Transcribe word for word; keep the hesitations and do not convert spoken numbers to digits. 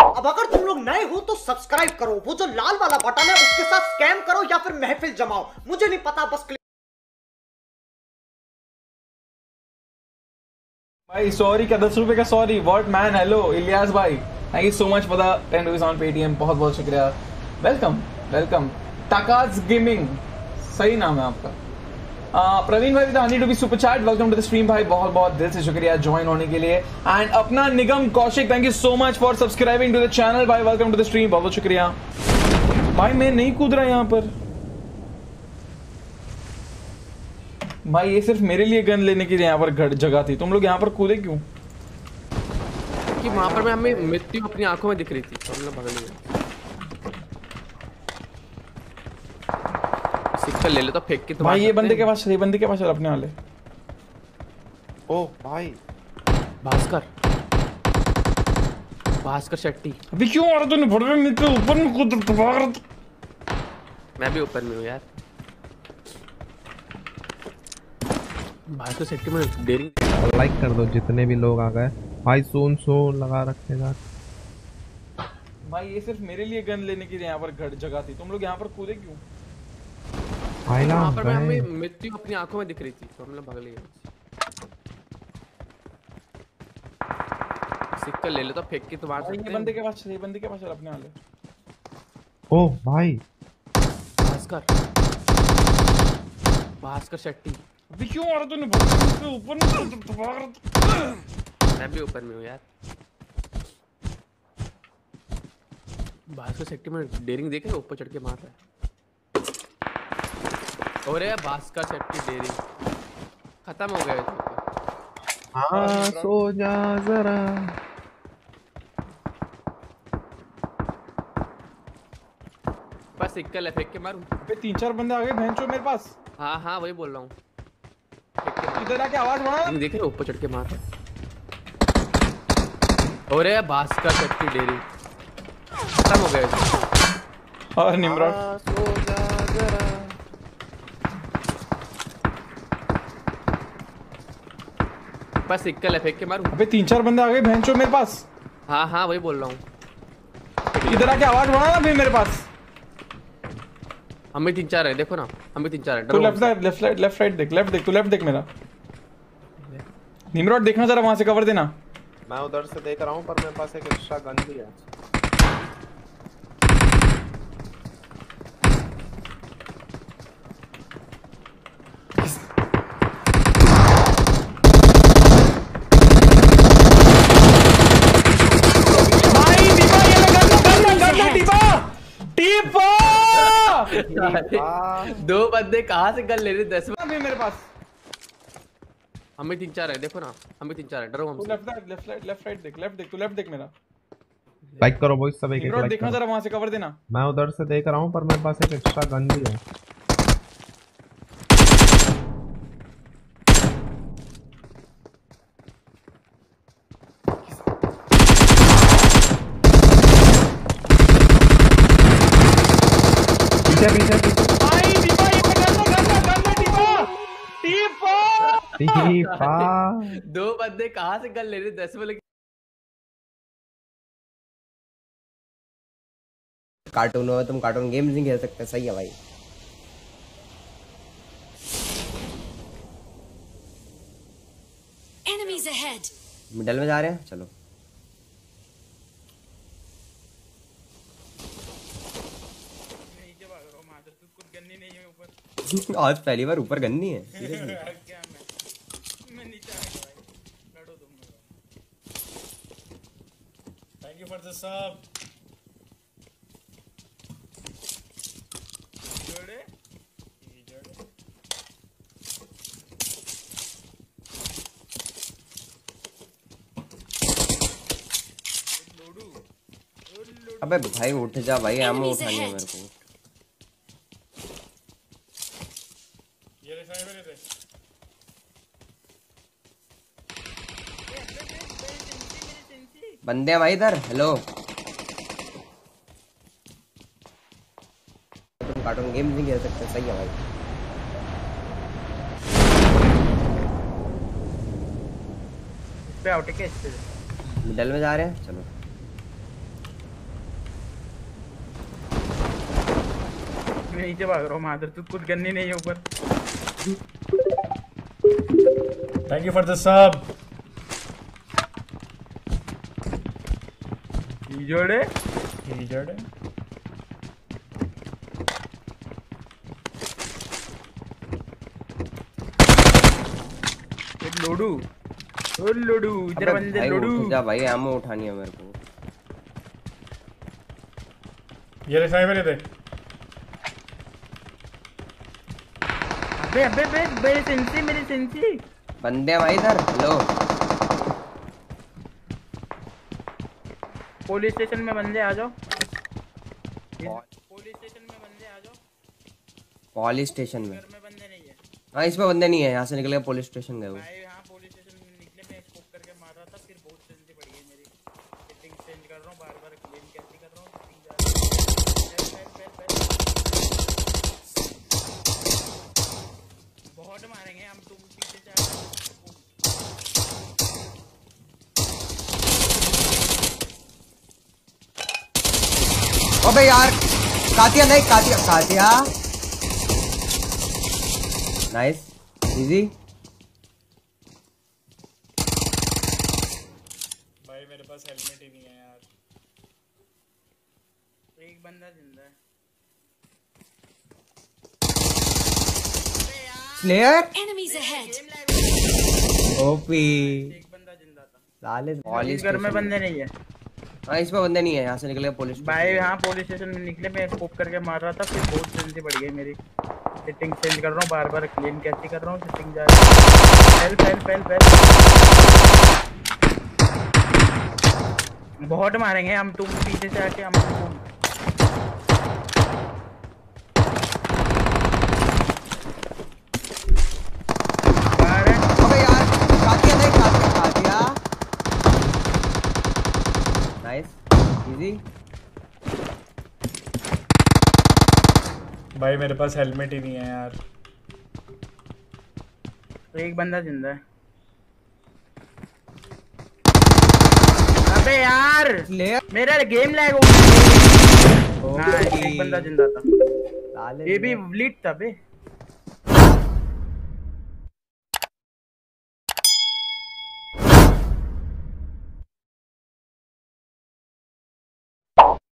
अब अगर तुम लोग नए हो तो सब्सक्राइब करो, वो जो लाल वाला बटन है उसके साथ स्कैम करो या फिर महफिल जमाओ, मुझे नहीं पता, बस भाई सॉरी क्या दस रुपए का sorry what man. Hello Ilyas भाई, thank you so much for the ten rupees on Paytm, बहुत बहुत शुक्रिया। वेलकम वेलकम टाकाज गेमिंग, सही नाम है आपका। uh, प्रवीण भाई hundred rupees super chat, welcome to the stream भाई, बहुत बहुत दिल से शुक्रिया ज्वाइन होने के लिए। एंड अपना Nigam Kaushik, thank you so much for subscribing to the channel भाई, वेलकम टू द स्ट्रीम, बहुत बहुत शुक्रिया भाई। मैं नहीं कूद रहा यहाँ पर भाई, ये सिर्फ मेरे लिए गन लेने की यहाँ पर जगह थी, तुम लोग यहाँ पर कूदे क्यों? कि वहाँ पर मैं हमें मृत्यु अपनी आंखों में दिख रही थी तो हमने भाग लिया। सिक्का ले लो तो फेंक के, तो भाई ये बंदे के पास, ये बंदे के पास चल अपने वाले। ओ भाई भास्कर, भास्कर शेट्टी। अभी क्यों आ रहा तूने? भड़वे में तो ऊपर में कूद रहा। मैं भी ऊपर में हूँ यार। भास्कर शेट्टी में डेयरिंग लाइक कर दो जितने भी लोग आ गए भाई। सोन सोन लगा रखेगा भाई, ये सिर्फ मेरे लिए गन लेने की यहाँ पर जगह थी, तुम लोग यहाँ पर कूदे क्यों? भाई ना वहाँ पर मैं हमें मृत्यु अपनी आंखों में दिख रही थी तो हमने भाग लिया। सिक्का ले लो तो फेंक के, तो मार सकते हैं। ये बंदे के पास, ये बंदे के पास चल अपने वाले। ओ भाई भास्कर, भास्कर शेट्टी। अभी क्यों आ रहा तूने? भड़वे में ऊपर में कूद रहा। मैं भी ऊपर में हूँ यार। भास्कर शेट्टी में डेयरिंग देखे, ऊपर चढ़ के मार रहा है। और यार भास्कर शेट्टी डेयरिंग खत्म हो गया तो। हाँ सो जा जरा। बस सिक्का ले, फेंक के मारूं। अबे तीन चार बंदे आ गए भैंचो मेरे पास। हाँ हाँ वही बोल रहा हूँ। इधर आके आवाज बढ़ा। देखे ऊपर चढ़ के मार रहा है। और यार भास्कर शेट्टी डेयरिंग खत्म हो गया तो। और निम्रत सो जा जरा। बस सिक्का ले, फेंक के मारूं। अबे तीन चार बंदे आ गए भैंचो मेरे पास। हाँ हाँ वही बोल रहा हूँ। इधर आके आवाज बढ़ा ना भाई मेरे पास। हम भी तीन चार है, देखो ना हम भी तीन चार है। तू left side, left side, left side देख, लेफ्ट देख, तू लेफ्ट देख मेरा। निम्रत देखना जरा, वहां से कवर देना। मैं उधर से देख रहा हूँ पर मेरे पास एक एक्स्ट्रा गन भी है। दो बंदे कहाँ से गन ले रहे? दस अभी मेरे पास हम भी तीन चार है, देखो ना हम भी तीन चार है। डरो हमसे। Left side, left side, left side देख, लेफ्ट देख, तू लेफ्ट देख मेरा। लाइक करो बॉयज सब, एक एक लाइक देखना करो। जरा, वहां से कवर देना। मैं उधर से देख रहा हूँ पर मेरे पास एक एक्स्ट्रा गन भी है। पीछे पीछे पीछे भाई दीपा, ये पकड़ लो, गन लो, गन लो दीपा। दीपा दीपा दो बंदे कहाँ से गन ले रहे? दस वाले कार्टून हो, तुम कार्टून गेम्स नहीं खेल सकते। सही है भाई। Enemies ahead. मिडल में जा रहे हैं, चलो। आज पहली बार ऊपर गन नहीं है। Thank you for the sub. जोड़े जोड़े अबे भाई उठ जा भाई, एमो उठानी है मेरे को। बंदे हैं भाई इधर। हेलो, तुम कार्टून गेम नहीं खेल सकते। सही है भाई। पे आउट के मिडल में जा रहे हैं, चलो। मैं नीचे भाग रहा हूँ माधर, तू कुछ गन्नी नहीं है ऊपर। Thank you for the sub. जोड़े जोड़े लोडू, ओ लोडू इधर बंदे। लोडू उठ जा भाई, आमो उठानी है मेरे को। ये साइड में दे। अबे अबे अबे मेरे सेंसी, मेरे सेंसी बंदे भाई इधर। हेलो पुलिस स्टेशन में बंदे आ जाओ। पुलिस स्टेशन में बंदे आ जाओ। पुलिस स्टेशन में घर में बंदे नहीं है। हाँ इसमें बंदे नहीं है, यहाँ से निकल के पुलिस स्टेशन गए वो। भाई हाँ पुलिस स्टेशन में निकले, मैं स्कोप करके मार रहा था, फिर बहुत सेंसी पड़ गई मेरी। सेटिंग चेंज कर रहा हूँ, बार बार क्लेम कैसे कर रहा हूँ। बहुत मारेंगे हम, तुम पीछे से आ। अबे यार कातिया नहीं, कातिया कातिया। Nice easy. भाई मेरे पास हेलमेट ही नहीं है यार। एक बंदा जिंदा है। Player Enemies ahead. ओपी। एक बंदा जिंदा था। साले इस पुलिस घर में बंदे नहीं है। हाँ इसमें बंदे नहीं है, यहाँ से निकल के पुलिस भाई हाँ पुलिस स्टेशन में निकले, मैं स्कोप करके मार रहा था, फिर बहुत सेंसी पड़ गई मेरी। सेटिंग चेंज कर रहा हूँ, बार बार क्लेम कैसे कर रहा हूँ। सेटिंग जा रही है। Help help help help. बहुत मारेंगे हम, तुम पीछे से आके हम तुम। अबे यार कातिया नहीं, कातिया कातिया। Nice easy. भाई मेरे पास हेलमेट ही नहीं है यार। एक बंदा जिंदा है। अबे यार मेरा गेम लैग हो गया। हाँ एक बंदा जिंदा था, ये भी ब्लीड था बे।